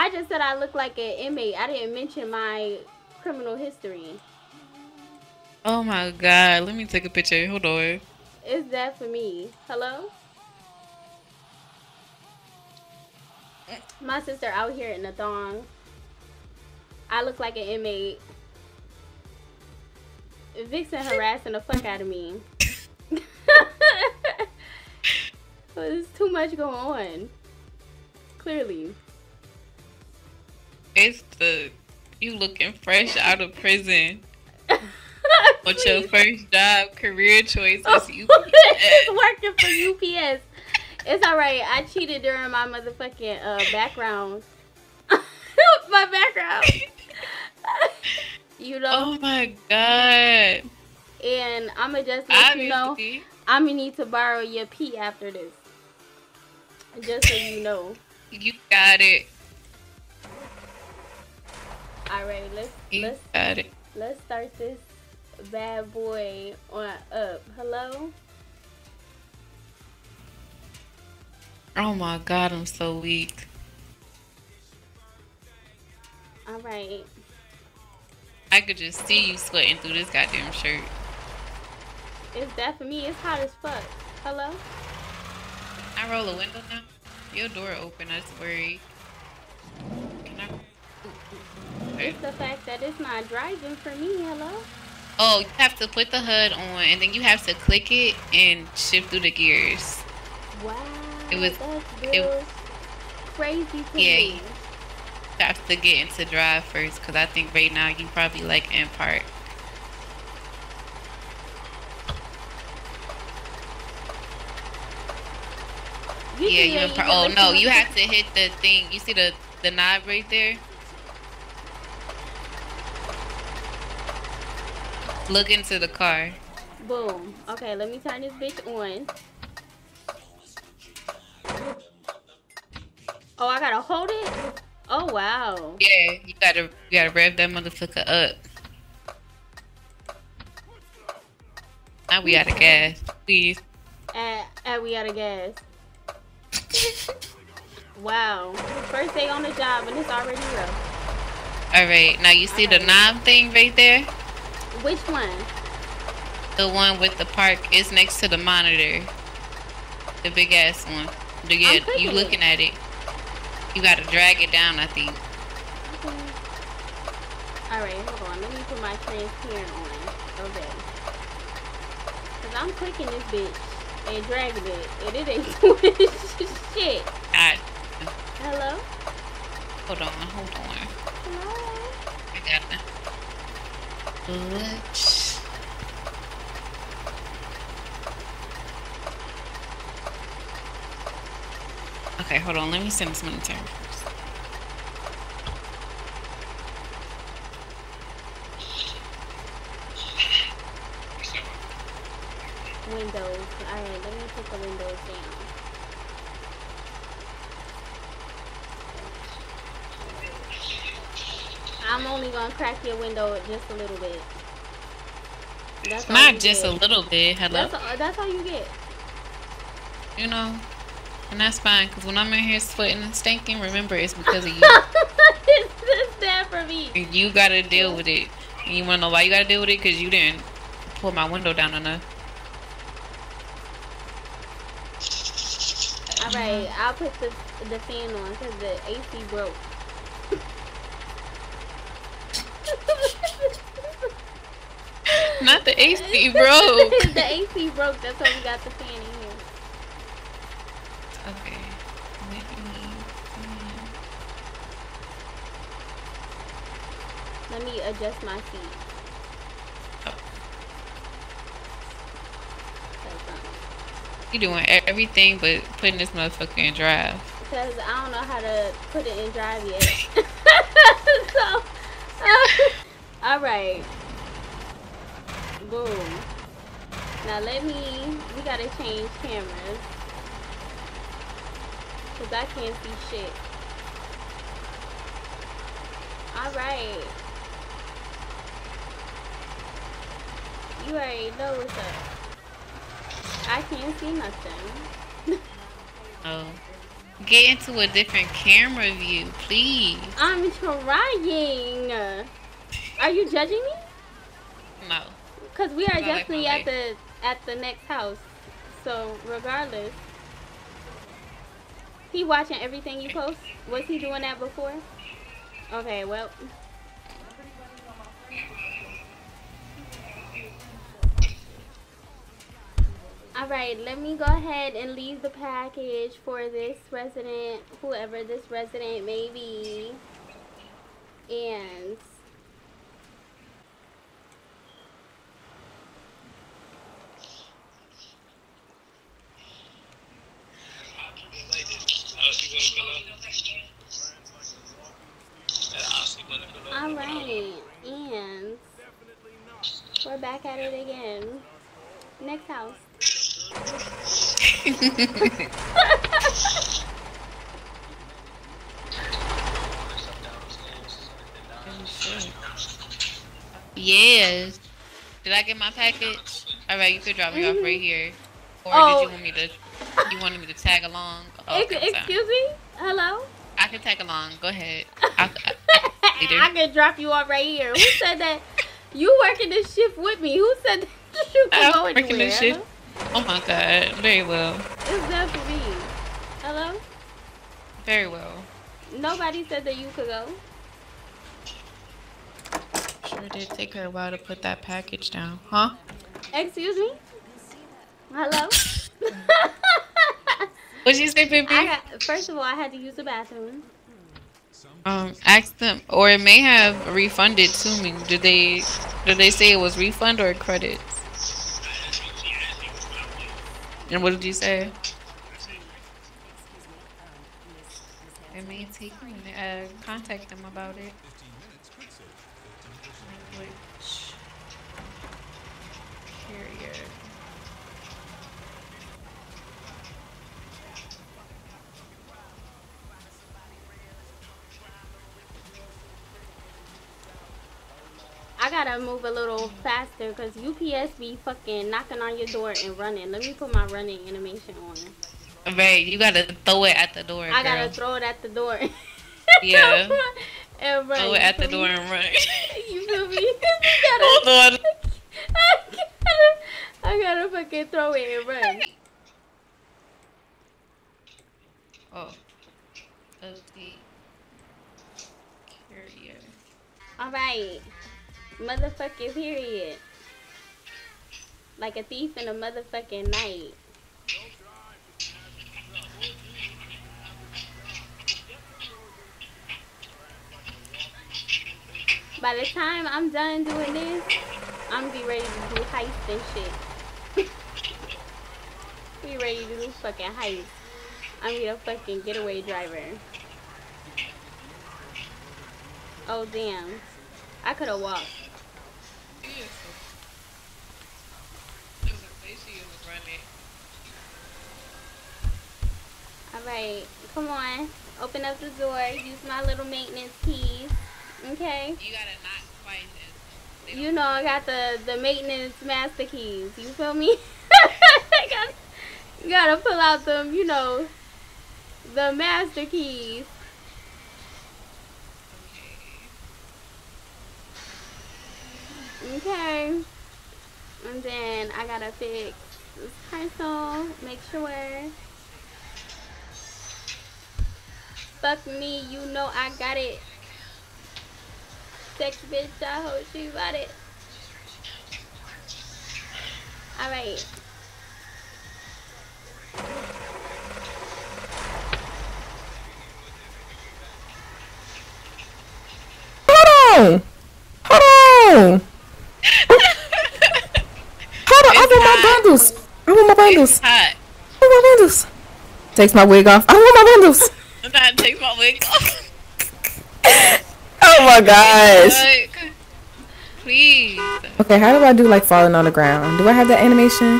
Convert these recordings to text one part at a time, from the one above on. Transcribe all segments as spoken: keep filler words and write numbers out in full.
I just said I look like an inmate. I didn't mention my criminal history. Oh my god, let me take a picture. Hold on. Is that for me? Hello? My sister out here in a thong. I look like an inmate. Vixen harassing the fuck out of me. There's too much going on. Clearly. It's the you looking fresh out of prison. What's your first job, career choice is U P S. Working for U P S. It's alright. I cheated during my motherfucking uh, background. My background. You know? Oh my god. And I'ma just let Obviously. you know, I'ma need to borrow your pee after this. Just so you know. You got it. Alright, let's You let's got it. let's start this bad boy on up. Hello? Oh my god, I'm so weak. Alright. I could just see you sweating through this goddamn shirt. It's that for me. It's hot as fuck. Hello? Can I roll a window now? Your door open, I was worried. Can I? Ooh, ooh. It's the fact that it's not driving for me. Hello? Oh, you have to put the hood on, and then you have to click it and shift through the gears. Wow. It was. That's It, real crazy to yeah, me. you have to get into drive first, because I think right now you probably like in park. You Yeah, see you that in park. can Oh listen no, to you the- have to hit the thing. You see the the knob right there? Look into the car. Boom. Okay, let me turn this bitch on. Oh, I gotta hold it? Oh, wow. Yeah, you gotta you gotta rev that motherfucker up. Now we out of gas. Please. And, and we out of gas. Wow. First day on the job and it's already rough. Alright, now you see the knob thing right there? Which one? The one with the park is next to the monitor. The big ass one. The, yeah, you looking at it. You gotta drag it down, I think. Okay. Alright, hold on. Let me put my transparent on. Okay. Cause I'm clicking this bitch and dragging it. And it ain't doing shit. God. Hello? Hold on, hold on. Hello? I got it. Let's... Okay, hold on. Let me send this money to her first. Windows. Alright, let me put the windows down. I'm only gonna crack your window just a little bit. That's Not just get. a little bit. Hello? That's, all, that's all you get. You know, and that's fine, because when I'm in here sweating and stinking, remember, it's because of you. It's just that for me. And you gotta deal with it. And you wanna know why you gotta deal with it? Because you didn't pull my window down enough. Alright, I'll put the, the fan on, because the A C broke. Not the A C broke. The A C broke. That's why we got the fan in here. Okay. Let me adjust my seat. Oh. You doing everything but putting this motherfucker in drive. Because I don't know how to put it in drive yet. So, uh, alright. Boom. Now let me, we gotta change cameras. Because I can't see shit. Alright. You already know what's up. I can't see nothing. Oh. Get into a different camera view, please. I'm trying. Are you judging me? No. Cause we are definitely at the at the next house. So regardless, he watching everything you post. Was he doing that before? Okay, well. Alright, let me go ahead and leave the package for this resident, whoever this resident may be. And alright, and we're back at it again. Next house. Yes. Did I get my package? Alright, you could drop me mm-hmm. off right here. Or oh. did you want me to you wanted me to tag along? Oh, okay, excuse me? Hello? I can tag along. Go ahead. I, I, I, I can drop you off right here. Who said that? You working this shift with me. Who said that you can go anywhere? Working this shift? Oh my god. Very well. It's not for me. Hello? Very well. Nobody said that you could go. Sure did take her a while to put that package down. Huh? Excuse me? Hello? What'd you say, baby? I got, first of all, I had to use the bathroom. Um, ask them, or it may have refunded to me. Did they, did they say it was refund or credit? And what did you say? It may take me to uh, contact them about it. Language carrier. I gotta move a little faster because U P S be fucking knocking on your door and running. Let me put my running animation on. Right, you gotta throw it at the door. I girl. gotta throw it at the door. Yeah. And run. Throw it at the door and run. You feel me? You gotta, Hold on. I gotta, I gotta fucking throw it and run. Oh. Okay. Carrier. Alright. Motherfucking period. Like a thief in a motherfucking night. By the time I'm done doing this, I'm gonna be ready to do heist and shit. Be ready to do fucking heist. I'm gonna be a fucking getaway driver. Oh damn. I could've walked. Alright, come on. Open up the door. Use my little maintenance keys. Okay? You gotta not find this. You know I got the, the maintenance master keys. You feel me? gotta, you gotta pull out them, you know, the master keys. Okay. And then I gotta fix this console. Make sure. Fuck me, you know I got it. Sex bitch, I hope she got it. Alright. Hold on! Hold on! Hold on, I want my bundles. I want my bundles. It's hot. I want my bundles. Takes my wig off. I want my bundles. I'm not take my wig off. Oh my gosh. Like, please. Okay, how do I do like falling on the ground? Do I have that animation?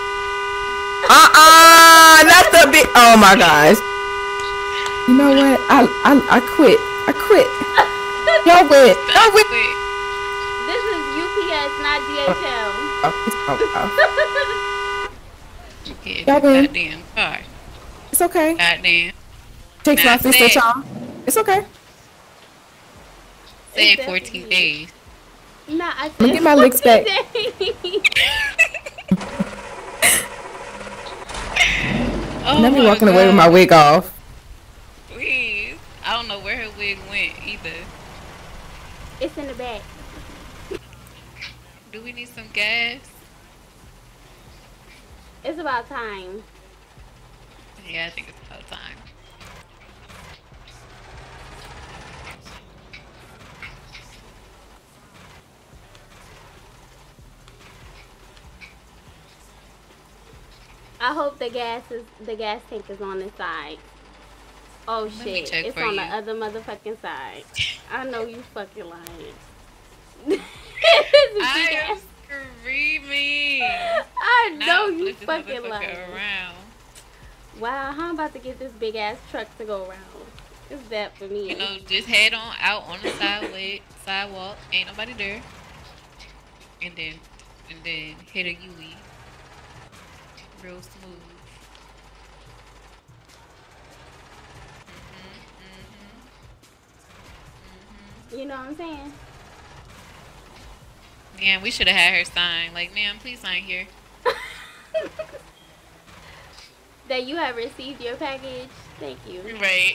Uh-uh, not the big. Oh my gosh. You know what? I I I quit. I quit. Y'all win. Y'all win. This is U P S, not D H L. Oh, it's, oh, oh. Yeah, Y'all win. goddamn car. It's okay. Goddamn. Take Now, my fist at y'all. It's okay. Say it fourteen days. Nah, I said Let me get my licks back. Oh Let me my walking God. away with my wig off. Please. I don't know where her wig went either. It's in the back. Do we need some gas? It's about time. Yeah, I think it's about time. I hope the gas is the gas tank is on the side. Oh Let me shit! check It's for on you. the other motherfucking side. I know you fucking lying. I am screaming. I know Now you flip this fucking motherfucker lying. around. Wow, how I'm about to get this big ass truck to go around? It's that for me. You know, just head on out on the sideway, sidewalk. Ain't nobody there. And then, and then hit a U-E. Real smooth. You know what I'm saying? Yeah, we should have had her sign. Like, ma'am, please sign here. That you have received your package. Thank you. Right.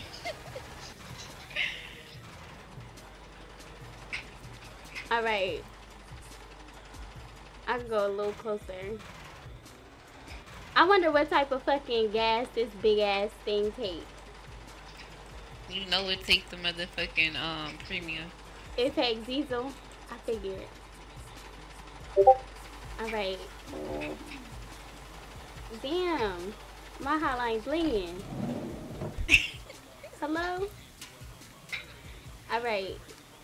All right. I can go a little closer. I wonder what type of fucking gas this big ass thing takes. You know it takes the motherfucking um premium. It takes diesel. I figured. Alright. Damn. My hotline's blinging. Hello? Alright.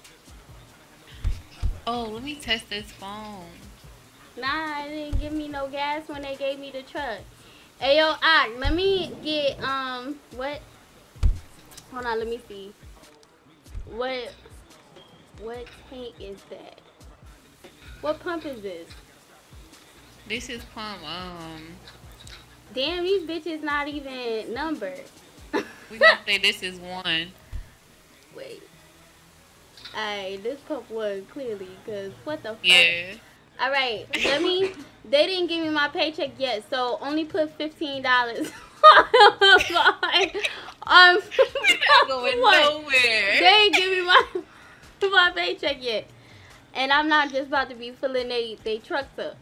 Oh, let me test this phone. Nah, it didn't give me no gas when they gave me the truck. Hey, yo, Ak, let me get, um, what? Hold on, let me see. What, what tank is that? What pump is this? This is pump, um... Damn, these bitches not even numbered. we gonna say this is one. Wait. Alright, this pump one, clearly, because what the fuck? Yeah. Alright, let me, they didn't give me my paycheck yet, so only put fifteen dollars on, um, We're not going what? nowhere. They ain't give me my, my paycheck yet. And I'm not just about to be filling they, they trucks up.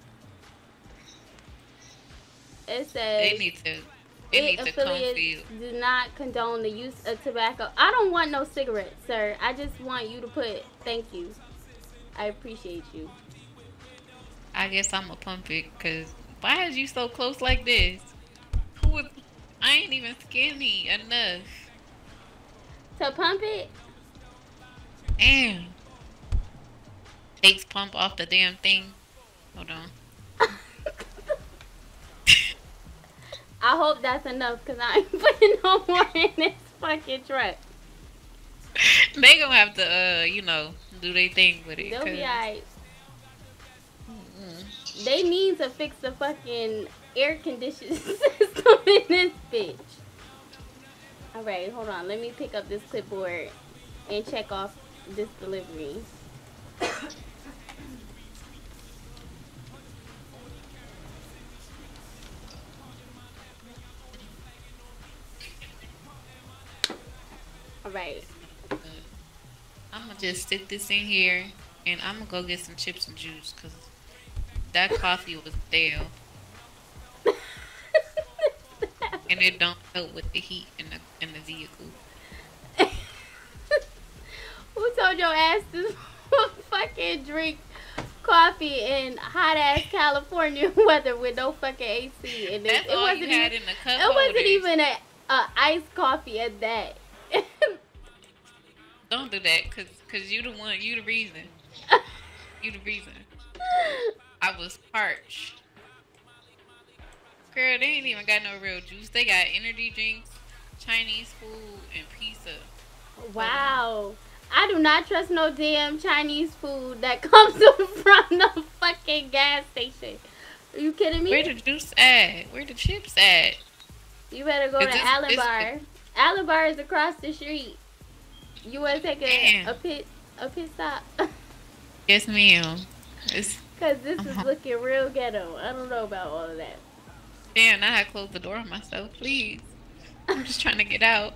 It says, They need to, they need to come affiliates feel. do not condone the use of tobacco. I don't want no cigarettes, sir. I just want you to put, thank you. I appreciate you. I guess I'm a pump it, cause why is you so close like this? Who was? I ain't even skinny enough. To pump it? Damn. Takes pump off the damn thing. Hold on. I hope that's enough, cause I ain't putting no more in this fucking truck. They gonna have to, uh, you know, do their thing with it. They'll be 'cause- alright. Mm-mm. They need to fix the fucking air conditioning system in this bitch. Alright, hold on. Let me pick up this clipboard and check off this delivery. Alright. I'm gonna just stick this in here, and I'm gonna go get some chips and juice, cause that coffee was stale, and it don't help with the heat in the in the vehicle. Who told your ass to fucking drink coffee in hot ass California weather with no fucking A C? And That's it, it all wasn't you even, had in the cup it wasn't holders. even a, a iced coffee at that. Don't do that, cause cause you the one, you the reason, you the reason. I was parched. Girl, they ain't even got no real juice. They got energy drinks, Chinese food, and pizza. Wow. I do not trust no damn Chinese food that comes from the fucking gas station. Are you kidding me? Where the juice at? Where the chips at? You better go Is to this- Allen this- Bar. Alabar is across the street. You want to take a, Damn. a pit a pit stop? Yes, ma'am. It's Cause this uh-huh. is looking real ghetto. I don't know about all of that. Damn, I had closed the door on myself. Please, I'm just trying to get out.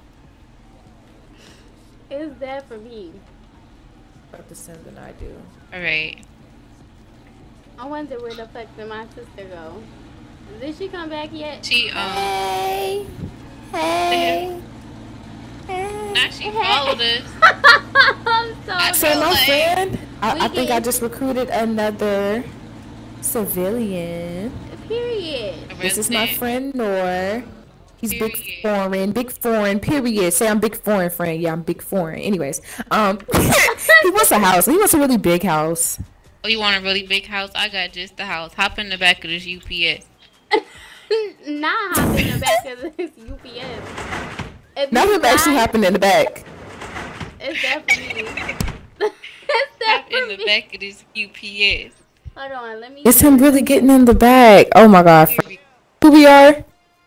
It's that for me. About to send than I do. All right. I wonder where the fuck did my sister go? Did she come back yet? She um. Hey, hey, hey. Now she followed us. I'm so I So feel my like- friend, I, We I think I can- just recruited another civilian. Period. This is my friend Nor. He's big Period. foreign, big foreign, period. Say I'm big foreign friend. Yeah, I'm big foreign. Anyways, um, he wants a house. He wants a really big house. Oh, you want a really big house? I got just the house. Hop in the back of this U P S. Nah, hop in the back of this U P S. If Now you him actually die, happened in the back. It's that for me. It's that Hop for in the me. back of this U P S. Hold on, let me. It's him really getting in the back. Oh my god. Period. Who we are?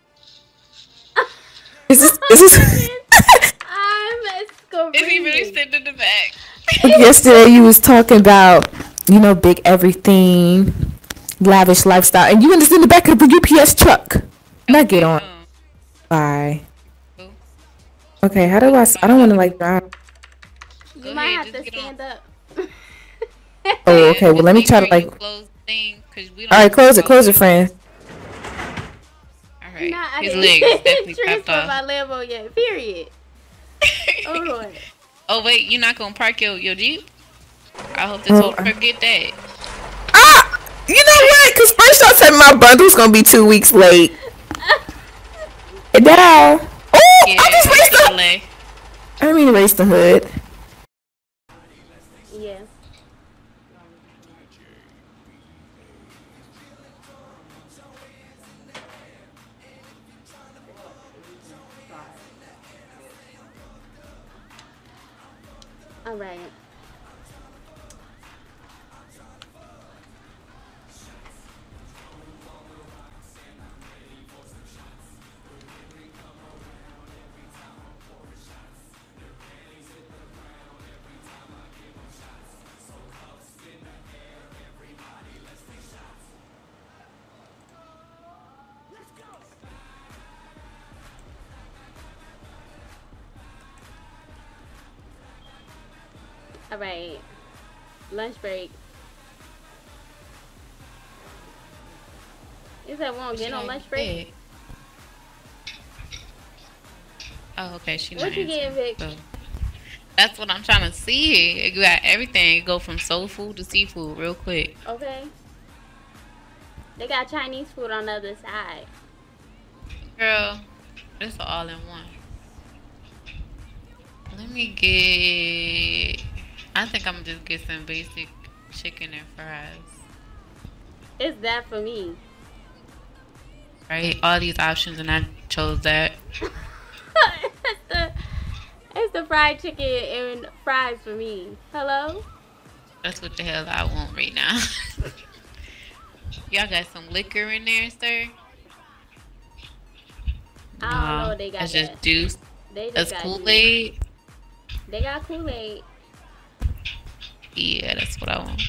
Is this? Is this? I'm screaming. Is he really sitting in the back? Yesterday you was talking about, you know, big everything, lavish lifestyle, and you was in the back of the U P S truck. Now get on. Um, Bye. go Okay, how do I? s- I don't want to like drive. You Go might ahead, have just to get on. stand up. Oh, okay. Well, just let me make try to sure you like. close the thing, 'cause we don't All right, close it, know close it, about friend. All right. Nah, I His didn't legs definitely transfer popped my off. Lambo yet. Period. Hold on. Oh wait, you're not gonna park your your Jeep? I hope this Oh, whole truck get that. Ah, you know what? Cause first y'all said my bundle's gonna be two weeks late. And now, oh, Yeah, I just it's raised a the. delay. I didn't mean to raise the hood. Yes. All right. All right. Lunch break. You said we won't get no lunch break? Oh, okay. She What not you getting, answering. Vic? So, that's what I'm trying to see here. You got everything. It go from soul food to seafood real quick. Okay. They got Chinese food on the other side. Girl, it's all in one. Let me get... I think I'm gonna just get some basic chicken and fries. It's that for me. Right? All these options and I chose that. it's, the, it's the fried chicken and fries for me. Hello? That's what the hell I want right now. Y'all got some liquor in there, sir? I don't know what they got That's that. just juice. They just That's got Kool-Aid. They got Kool-Aid. Yeah, that's what I want.